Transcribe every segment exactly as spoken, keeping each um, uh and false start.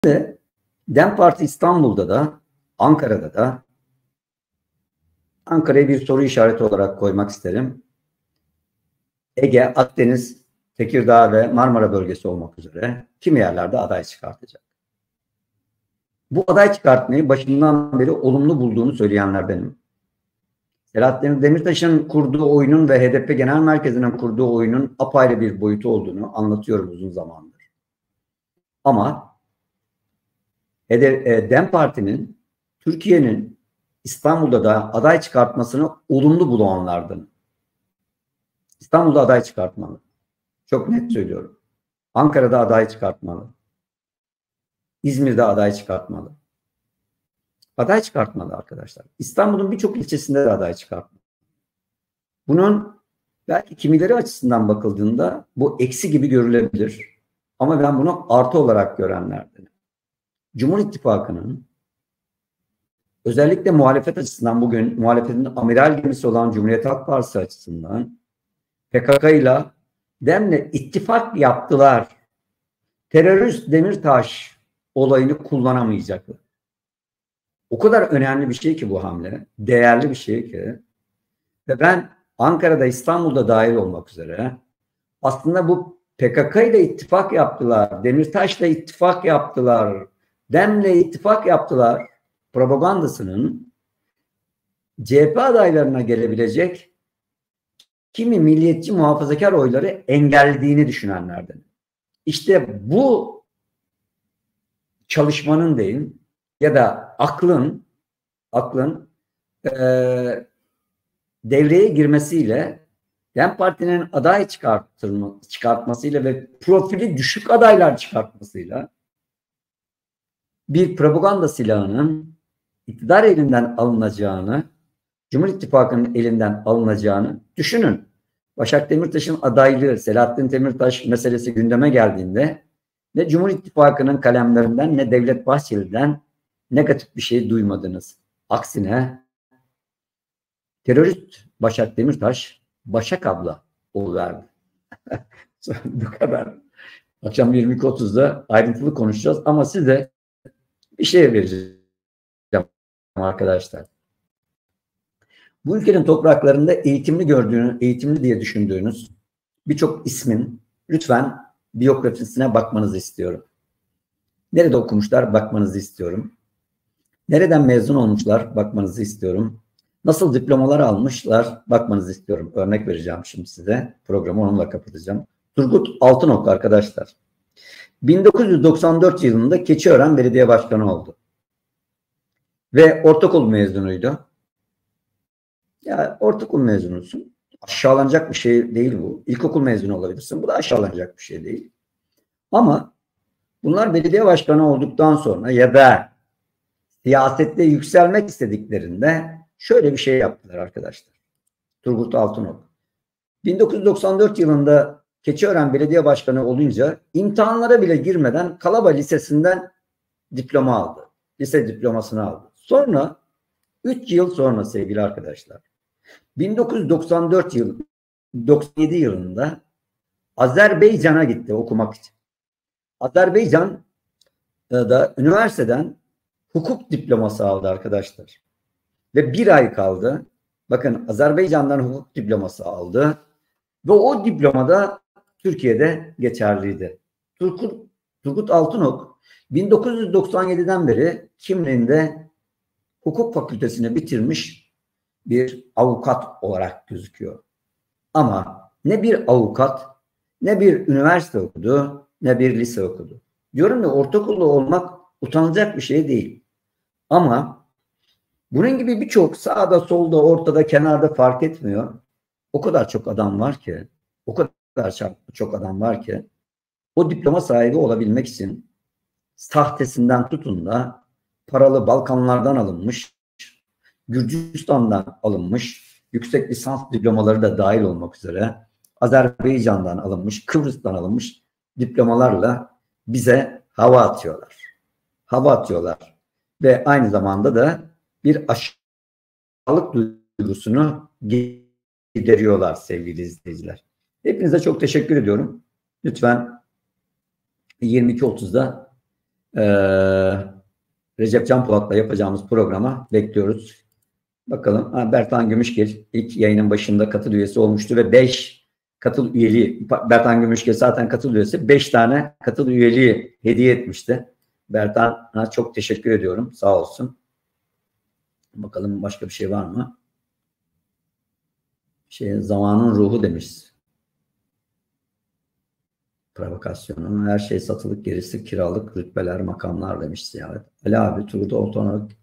de DEM Parti İstanbul'da da, Ankara'da da, Ankara'ya bir soru işareti olarak koymak isterim. Ege, Akdeniz, Tekirdağ ve Marmara bölgesi olmak üzere kimi yerlerde aday çıkartacak. Bu aday çıkartmayı başından beri olumlu bulduğunu söyleyenler benim. Selahattin Demirtaş'ın kurduğu oyunun ve H D P Genel Merkezi'nin kurduğu oyunun apayrı bir boyutu olduğunu anlatıyorum uzun zamandır. Ama DEM Parti'nin Türkiye'nin İstanbul'da da aday çıkartmasını olumlu bulanlardan. İstanbul'da aday çıkartmalı. Çok net söylüyorum. Ankara'da aday çıkartmalı. İzmir'de aday çıkartmalı. Aday çıkartmalı arkadaşlar. İstanbul'un birçok ilçesinde de aday çıkartmalı. Bunun belki kimileri açısından bakıldığında bu eksi gibi görülebilir. Ama ben bunu artı olarak görenlerdenim. Cumhur İttifakı'nın özellikle muhalefet açısından bugün muhalefetin amiral gemisi olan Cumhuriyet Halk Partisi açısından P K K ile DEM'le ittifak yaptılar. Terörist Demirtaş olayını kullanamayacaklar. O kadar önemli bir şey ki bu hamle. Değerli bir şey ki. Ve ben Ankara'da, İstanbul'da dahil olmak üzere aslında bu P K K ile ittifak yaptılar. Demirtaş'la ittifak yaptılar. DEM'le ittifak yaptılar. Propagandasının C H P adaylarına gelebilecek kimi milliyetçi muhafazakar oyları engellediğini düşünenlerden. İşte bu çalışmanın değil ya da aklın aklın e, devreye girmesiyle DEM Parti'nin aday çıkartma, çıkartmasıyla ve profili düşük adaylar çıkartmasıyla bir propaganda silahının iktidar elinden alınacağını, Cumhur İttifakı'nın elinden alınacağını düşünün. Başak Demirtaş'ın adaylığı, Selahattin Demirtaş meselesi gündeme geldiğinde ne Cumhur İttifakı'nın kalemlerinden ne Devlet Bahçeli'den negatif bir şey duymadınız. Aksine terörist Başak Demirtaş, Başak abla oluverdi. Bu kadar. Akşam yirmi iki otuzda ayrıntılı konuşacağız ama size bir şey vereceğim arkadaşlar. Bu ülkenin topraklarında eğitimli gördüğünüz, eğitimli diye düşündüğünüz birçok ismin lütfen biyografisine bakmanızı istiyorum. Nerede okumuşlar bakmanızı istiyorum. Nereden mezun olmuşlar bakmanızı istiyorum. Nasıl diplomalar almışlar bakmanızı istiyorum. Örnek vereceğim şimdi size. Programı onunla kapatacağım. Turgut Altınok arkadaşlar. bin dokuz yüz doksan dört yılında Keçiören Belediye Başkanı oldu. Ve ortaokul mezunuydu. Ya ortaokul mezunusun. Aşağılanacak bir şey değil bu. İlkokul mezunu olabilirsin. Bu da aşağılanacak bir şey değil. Ama bunlar belediye başkanı olduktan sonra ya da siyasette yükselmek istediklerinde şöyle bir şey yaptılar arkadaşlar. Turgut Altınok. bin dokuz yüz doksan dört yılında Keçiören Belediye Başkanı olunca imtihanlara bile girmeden Kalaba Lisesi'nden diploma aldı. Lise diplomasını aldı. Sonra üç yıl sonra sevgili arkadaşlar bin dokuz yüz doksan dört yıl doksan yedi yılında Azerbaycan'a gitti okumak için. Azerbaycan'da üniversiteden hukuk diploması aldı arkadaşlar. Ve bir ay kaldı. Bakın Azerbaycan'dan hukuk diploması aldı. Ve o diplomada Türkiye'de geçerliydi. Turgut, Turgut Altınok bin dokuz yüz doksan yediden beri kimliğinde hukuk fakültesini bitirmiş bir avukat olarak gözüküyor. Ama ne bir avukat, ne bir üniversite okudu, ne bir lise okudu. Diyorum ya ortaokullu olmak utanılacak bir şey değil. Ama bunun gibi birçok sağda, solda, ortada, kenarda fark etmiyor. O kadar çok adam var ki, o kadar çok adam var ki o diploma sahibi olabilmek için sahtesinden tutun da paralı Balkanlardan alınmış, Gürcistan'dan alınmış, yüksek lisans diplomaları da dahil olmak üzere Azerbaycan'dan alınmış, Kıbrıs'tan alınmış diplomalarla bize hava atıyorlar. Hava atıyorlar. Ve aynı zamanda da bir aşağılık duygusunu gideriyorlar sevgili izleyiciler. Hepinize çok teşekkür ediyorum. Lütfen yirmi iki otuzda Ee, Recep Can Polat'la yapacağımız programa bekliyoruz. Bakalım. Ha, Bertan Gümüşgil ilk yayının başında katıl üyesi olmuştu ve beş katıl üyeliği, Bertan Gümüşgil zaten katıl üyesi, beş tane katıl üyeliği hediye etmişti. Bertan'a çok teşekkür ediyorum. Sağ olsun. Bakalım başka bir şey var mı? Şey, zamanın ruhu demiş. Provokasyonun her şey satılık, gerisi kiralık, rütbeler, makamlar demiş Ziyaret. Ali abi, Turda Otonak.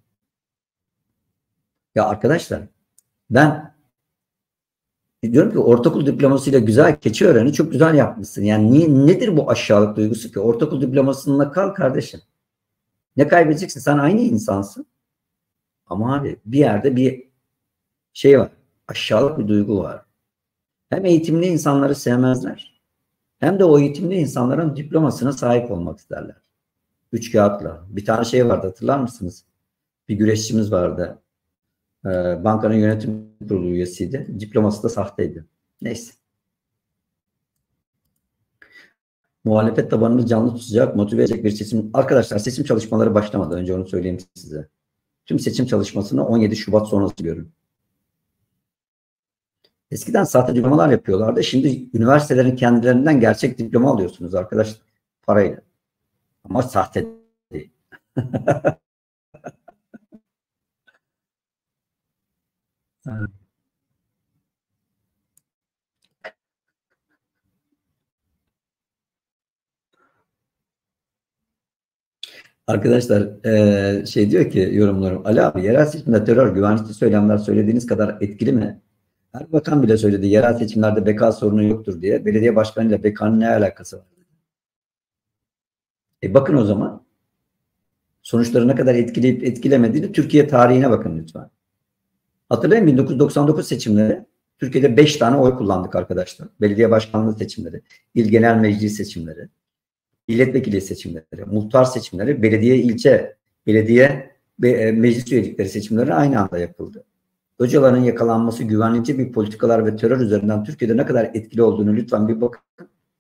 Ya arkadaşlar, ben diyorum ki ortaokul diplomasıyla güzel keçi öğreni çok güzel yapmışsın. Yani niye, nedir bu aşağılık duygusu ki? Ortaokul diplomasında kal kardeşim. Ne kaybedeceksin? Sen aynı insansın. Ama abi bir yerde bir şey var. Aşağılık bir duygu var. Hem eğitimli insanları sevmezler. Hem de o eğitimli insanların diplomasına sahip olmak isterler. Üç kağıtla. Bir tane şey vardı, hatırlar mısınız? Bir güreşçimiz vardı. Ee, bankanın yönetim kurulu üyesiydi. Diploması da sahteydi. Neyse. Muhalefet tabanını canlı tutacak, motive edecek bir seçim. Arkadaşlar, seçim çalışmaları başlamadı. Önce onu söyleyeyim size. Tüm seçim çalışmasını on yedi Şubat sonrası görün. Eskiden sahte diplomalar yapıyorlardı. Şimdi üniversitelerin kendilerinden gerçek diploma alıyorsunuz arkadaşlar. Parayla. Ama sahte değil. Evet. Arkadaşlar e, şey diyor ki yorumlarım. Ali abi, yerel seçimde terör, güvenlikçi söylemler söylediğiniz kadar etkili mi? Erbakan bile söyledi yerel seçimlerde beka sorunu yoktur diye. Belediye başkanıyla bekanın ne alakası var? E bakın o zaman sonuçları ne kadar etkileyip etkilemediğini Türkiye tarihine bakın lütfen. Hatırlayın, bin dokuz yüz doksan dokuz seçimleri Türkiye'de beş tane oy kullandık arkadaşlar. Belediye başkanlığı seçimleri, il genel meclis seçimleri, milletvekili seçimleri, muhtar seçimleri, belediye, ilçe, belediye ve meclis üyelikleri seçimleri aynı anda yapıldı. Öcalan'ın yakalanması, güvenlikçi bir politikalar ve terör üzerinden Türkiye'de ne kadar etkili olduğunu lütfen bir bakın.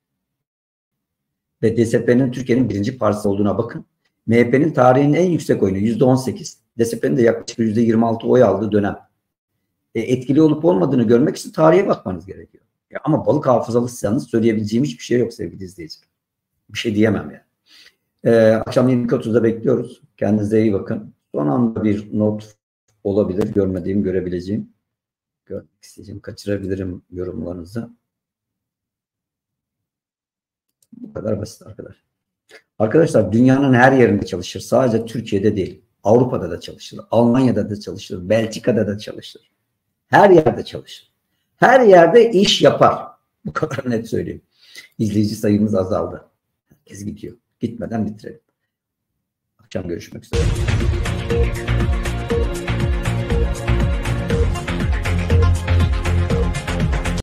Ve D S P'nin Türkiye'nin birinci partisi olduğuna bakın. M H P'nin tarihin en yüksek oyunu yüzde on sekiz. D S P'nin de yaklaşık yüzde yirmi altı oy aldığı dönem. E, etkili olup olmadığını görmek için tarihe bakmanız gerekiyor. Ya ama balık hafızalısınız, söyleyebileceğim hiçbir şey yok sevgili izleyiciler. Bir şey diyemem yani. E, akşam yirmi iki otuzda bekliyoruz. Kendinize iyi bakın. Son anda bir not olabilir. Görmediğim, görebileceğim. Görmek isteyeceğim. Kaçırabilirim yorumlarınızı. Bu kadar basit arkadaşlar. Arkadaşlar, dünyanın her yerinde çalışır. Sadece Türkiye'de değil. Avrupa'da da çalışır. Almanya'da da çalışır. Belçika'da da çalışır. Her yerde çalışır. Her yerde iş yapar. Bu kadar net söyleyeyim. İzleyici sayımız azaldı. Herkes gidiyor. Gitmeden bitirelim. Akşam görüşmek üzere.